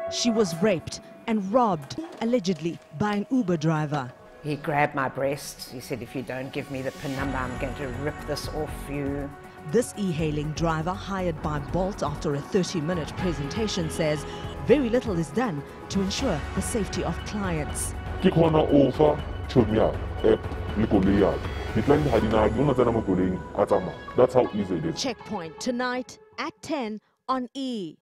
She was raped and robbed, allegedly, by an Uber driver. He grabbed my breast. He said, if you don't give me the PIN number, I'm going to rip this off you. This e-hailing driver, hired by Bolt after a 30-minute presentation, says very little is done to ensure the safety of clients. That's how easy it is. Checkpoint tonight at 10 on E!